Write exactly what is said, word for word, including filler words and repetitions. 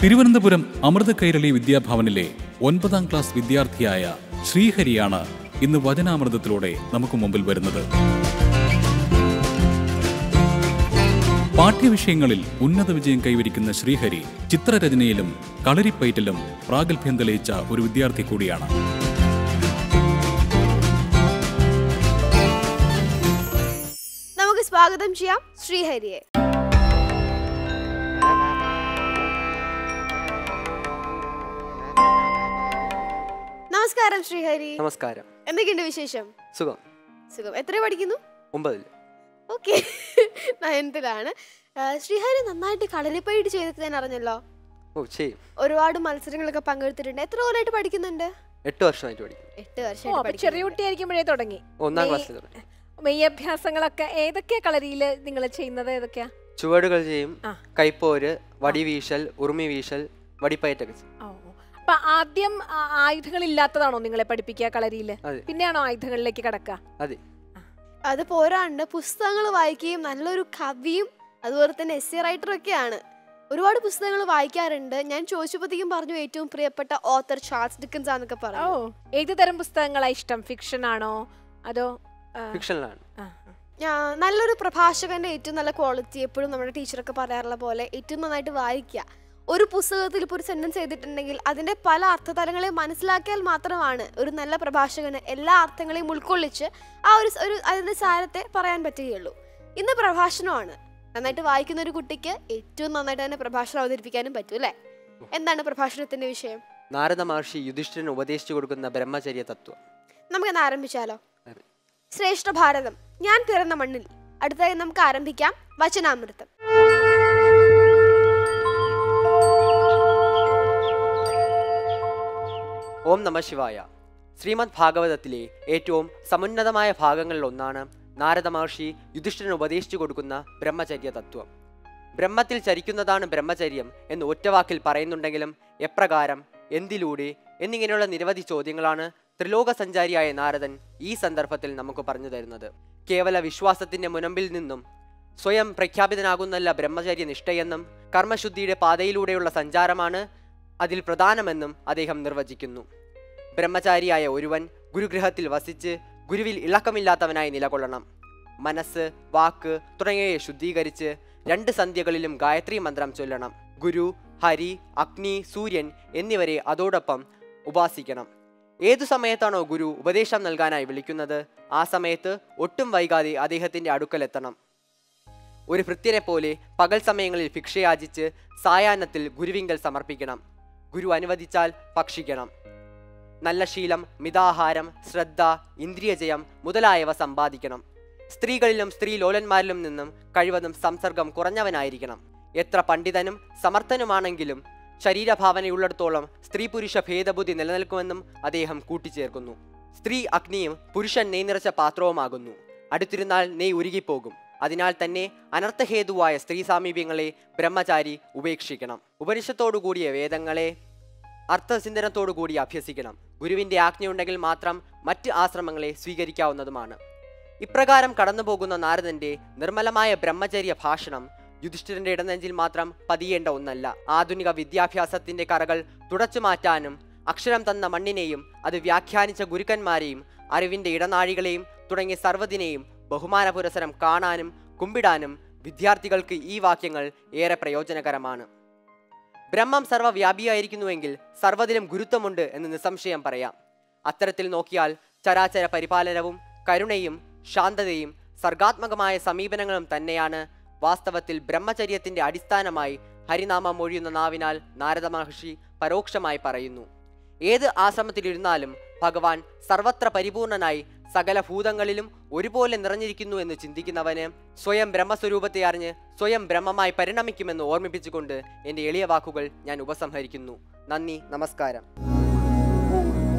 തിരുവനന്തപുരം അമൃത കൈരളി വിദ്യാഭവനിലെ ഒൻപതാം ക്ലാസ് വിദ്യാർത്ഥിയായ ശ്രീഹരിയാണ് ഇന്ന് വചനാമൃതത്തിലൂടെ നമുക്ക് മുമ്പിൽ വരുന്നത്. പാഠ്യവിഷയങ്ങളിൽ ഉന്നത വിജയം കൈവരിക്കുന്ന ശ്രീഹരി ചിത്രരചനയിലും കളരിപ്പയറ്റിലും പ്രാഗൽഭ്യം തെളിയിച്ച ഒരു വിദ്യാർത്ഥി കൂടിയാണ്. നമുക്ക് സ്വാഗതം ചെയ്യാം ശ്രീഹരിയെ. നമസ്കാരം ശ്രീഹരി. നമസ്കാരം. എന്തൊക്കെയുണ്ട് വിശേഷം? സുഖം. സുഖം. എത്ര പഠിക്കുന്നു? ഒമ്പതിൽ. ഓക്കെ, നയൻത്തിലാണ്. ശ്രീഹരി നന്നായിട്ട് കളരിപ്പയറ്റ് ചെയ്തൊക്കെ ഞാൻ അറിഞ്ഞല്ലോ. ഓ ചെയ്യും. ഒരുപാട് മത്സരങ്ങളൊക്കെ പങ്കെടുത്തിട്ടുണ്ട്. എത്ര കൊല്ലമായിട്ട് പഠിക്കുന്നുണ്ട്? എട്ട് വർഷമായിട്ട് പഠിക്കും. എട്ട് വർഷമായിട്ട്. ചെറിയ കുട്ടിയായിരിക്കുമ്പോഴേ തുടങ്ങി? ഒന്നാം ക്ലാസ്സിൽ തുടങ്ങി. മെയ് അഭ്യാസങ്ങളൊക്കെ ഏതൊക്കെയാ കളരിയിൽ നിങ്ങൾ ചെയ്യുന്നത്? ഏതൊക്കെയാ? ചുവടുകൾ ചെയ്യും, കൈപ്പോര്, വടിവീശൽ, ഉറുമി വീശൽ, വടിപ്പയറ്റൊക്കെ ചെയ്യും. അപ്പൊ ആദ്യം ആയുധങ്ങൾ ഇല്ലാത്തതാണോ നിങ്ങളെ പഠിപ്പിക്കുക കളരിയില്? പിന്നെയാണോ ആയുധങ്ങളിലേക്ക് കടക്കുക? അതെ. അത് പോരാണ്ട് പുസ്തകങ്ങൾ വായിക്കുകയും നല്ലൊരു കവിയും അതുപോലെ തന്നെ എസ്സേ റൈറ്ററും ഒക്കെയാണ്. ഒരുപാട് പുസ്തകങ്ങൾ വായിക്കാറുണ്ട്. ഞാൻ ചോദിച്ചപ്പോഴത്തേക്കും പറഞ്ഞു ഏറ്റവും പ്രിയപ്പെട്ട ഓത്തർ ചാൾസ് ഡിക്കൻസ് ആണെന്നൊക്കെ പറഞ്ഞു. ഓ, ഏത് തരം പുസ്തകങ്ങളാ ഇഷ്ടം? ഫിക്ഷൻ ആണോ അതോ? ഫിക്ഷനിലാണ്. നല്ലൊരു പ്രഭാഷകന്റെ ഏറ്റവും നല്ല ക്വാളിറ്റി എപ്പോഴും നമ്മുടെ ടീച്ചറൊക്കെ പറയാറുള്ള പോലെ ഏറ്റവും നന്നായിട്ട് വായിക്കുക. ഒരു പുസ്തകത്തിൽ ഇപ്പോൾ ഒരു സെന്റൻസ് ചെയ്തിട്ടുണ്ടെങ്കിൽ അതിന്റെ പല അർത്ഥതലങ്ങളെ മനസ്സിലാക്കിയാൽ മാത്രമാണ് ഒരു നല്ല പ്രഭാഷകന് എല്ലാ അർത്ഥങ്ങളെയും ഉൾക്കൊള്ളിച്ച് ആ ഒരു ഒരു അതിന്റെ സാരത്തെ പറയാൻ പറ്റുകയുള്ളൂ. ഇന്ന് പ്രഭാഷണമാണ്. നന്നായിട്ട് വായിക്കുന്ന ഒരു കുട്ടിക്ക് ഏറ്റവും നന്നായിട്ട് തന്നെ പ്രഭാഷണം അവതരിപ്പിക്കാനും പറ്റും അല്ലേ? എന്താണ് പ്രഭാഷണത്തിന്റെ വിഷയം? നാരദ മഹർഷി യുധിഷ്ഠിരന് ഉപദേശിച്ചു കൊടുക്കുന്ന ബ്രഹ്മചര്യ തത്വം. നമുക്കെന്ന് ആരംഭിച്ചാലോ? ശ്രേഷ്ഠഭാരതം, ഞാൻ പിറന്ന മണ്ണിൽ. അടുത്തായി നമുക്ക് ആരംഭിക്കാം വചനാമൃതം. ഓം നമ ശിവായ. ശ്രീമദ് ഭാഗവതത്തിലെ ഏറ്റവും സമുന്നതമായ ഭാഗങ്ങളിൽ ഒന്നാണ് നാരദ മഹർഷി യുധിഷ്ഠിരന് ഉപദേശിച്ചു കൊടുക്കുന്ന ബ്രഹ്മചര്യ തത്വം. ബ്രഹ്മത്തിൽ ചരിക്കുന്നതാണ് ബ്രഹ്മചര്യം എന്ന് ഒറ്റവാക്കിൽ പറയുന്നുണ്ടെങ്കിലും എപ്രകാരം, എന്തിലൂടെ എന്നിങ്ങനെയുള്ള നിരവധി ചോദ്യങ്ങളാണ് ത്രിലോക സഞ്ചാരിയായ നാരദൻ ഈ സന്ദർഭത്തിൽ നമുക്ക് പറഞ്ഞു തരുന്നത്. കേവല വിശ്വാസത്തിന്റെ മുനമ്പിൽ നിന്നും സ്വയം പ്രഖ്യാപിതനാകുന്നല്ല ബ്രഹ്മചര്യ നിഷ്ഠയെന്നും കർമ്മശുദ്ധിയുടെ പാതയിലൂടെയുള്ള സഞ്ചാരമാണ് അതിൽ പ്രധാനമെന്നും അദ്ദേഹം നിർവചിക്കുന്നു. ബ്രഹ്മചാരിയായ ഒരുവൻ ഗുരുഗൃഹത്തിൽ വസിച്ച് ഗുരുവിൽ ഇളക്കമില്ലാത്തവനായി നിലകൊള്ളണം. മനസ്സ്, വാക്ക് തുടങ്ങിയവയെ ശുദ്ധീകരിച്ച് രണ്ട് സന്ധ്യകളിലും ഗായത്രി മന്ത്രം ചൊല്ലണം. ഗുരു, ഹരി, അഗ്നി, സൂര്യൻ എന്നിവരെ അതോടൊപ്പം ഉപാസിക്കണം. ഏതു സമയത്താണോ ഗുരു ഉപദേശം നൽകാനായി വിളിക്കുന്നത് ആ സമയത്ത് ഒട്ടും വൈകാതെ അദ്ദേഹത്തിന്റെ അടുക്കലെത്തണം. ഒരു ഭൃത്യനെ പോലെ പകൽ സമയങ്ങളിൽ ഭിക്ഷയാചിച്ച് സായാഹ്നത്തിൽ ഗുരുവിങ്കൽ സമർപ്പിക്കണം. ഗുരു അനുവദിച്ചാൽ ഭക്ഷിക്കണം. നല്ല ശീലം, മിതാഹാരം, ശ്രദ്ധ, ഇന്ദ്രിയജയം മുതലായവ സമ്പാദിക്കണം. സ്ത്രീകളിലും സ്ത്രീലോലന്മാരിലും നിന്നും കഴിവതും സംസർഗം കുറഞ്ഞവനായിരിക്കണം. എത്ര പണ്ഡിതനും സമർത്ഥനുമാണെങ്കിലും ശരീരഭാവനയുള്ളിടത്തോളം സ്ത്രീ പുരുഷ ഭേദബുദ്ധി നിലനിൽക്കുമെന്നും അദ്ദേഹം കൂട്ടിച്ചേർക്കുന്നു. സ്ത്രീ അഗ്നിയും പുരുഷൻ നെയ് നിറച്ച പാത്രവുമാകുന്നു. അടുത്തിരുന്നാൽ നെയ് ഉരുകിപ്പോകും. അതിനാൽ തന്നെ അനർത്ഥഹേതുവായ സ്ത്രീ സാമീപ്യങ്ങളെ ബ്രഹ്മചാരി ഉപേക്ഷിക്കണം. ഉപനിഷത്തോടുകൂടിയ വേദങ്ങളെ അർത്ഥചിന്തനത്തോടുകൂടി അഭ്യസിക്കണം. ഗുരുവിന്റെ ആജ്ഞയുണ്ടെങ്കിൽ മാത്രം മറ്റ് ആശ്രമങ്ങളെ സ്വീകരിക്കാവുന്നതുമാണ്. ഇപ്രകാരം കടന്നുപോകുന്ന നാരദന്റെ നിർമ്മലമായ ബ്രഹ്മചര്യ ഭാഷണം യുധിഷ്ഠിരന്റെ ഇടനെഞ്ചിൽ മാത്രം പതിയേണ്ട ഒന്നല്ല. ആധുനിക വിദ്യാഭ്യാസത്തിന്റെ കറകൾ തുടച്ചു മാറ്റാനും അക്ഷരം തന്ന മണ്ണിനെയും അത് വ്യാഖ്യാനിച്ച ഗുരുക്കന്മാരെയും അറിവിന്റെ ഇടനാഴികളെയും തുടങ്ങിയ സർവ്വതിനെയും ബഹുമാന പുരസരം കാണാനും കുമ്പിടാനും വിദ്യാർത്ഥികൾക്ക് ഈ വാക്യങ്ങൾ ഏറെ പ്രയോജനകരമാണ്. ബ്രഹ്മം സർവ്വവ്യാപിയായിരിക്കുന്നുവെങ്കിൽ സർവ്വതിലും ഗുരുത്വമുണ്ട് എന്ന് നിസ്സംശയം പറയാം. അത്തരത്തിൽ നോക്കിയാൽ ചരാചര പരിപാലനവും കരുണയും ശാന്തതയും സർഗാത്മകമായ സമീപനങ്ങളും തന്നെയാണ് വാസ്തവത്തിൽ ബ്രഹ്മചര്യത്തിന്റെ അടിസ്ഥാനമായി ഹരിനാമം മൊഴിയുന്ന നാവിനാൽ നാരദ മഹർഷി പരോക്ഷമായി പറയുന്നു. ഏത് ആശ്രമത്തിലിരുന്നാലും ഭഗവാൻ സർവത്ര പരിപൂർണനായി സകല ഭൂതങ്ങളിലും ഒരുപോലെ നിറഞ്ഞിരിക്കുന്നു എന്ന് ചിന്തിക്കുന്നവന് സ്വയം ബ്രഹ്മസ്വരൂപത്തെ അറിഞ്ഞ് സ്വയം ബ്രഹ്മമായി പരിണമിക്കുമെന്ന് ഓർമ്മിപ്പിച്ചുകൊണ്ട് എൻ്റെ എളിയ വാക്കുകൾ ഞാൻ ഉപസംഹരിക്കുന്നു. നന്ദി, നമസ്കാരം.